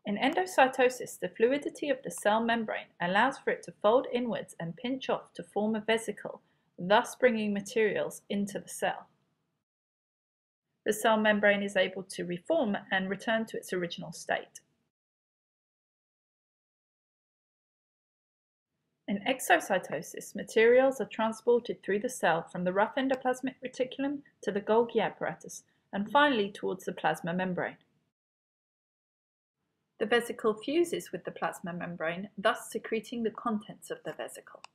In endocytosis, the fluidity of the cell membrane allows for it to fold inwards and pinch off to form a vesicle, thus bringing materials into the cell. The cell membrane is able to reform and return to its original state. In exocytosis, materials are transported through the cell from the rough endoplasmic reticulum to the Golgi apparatus and finally towards the plasma membrane. The vesicle fuses with the plasma membrane, thus secreting the contents of the vesicle.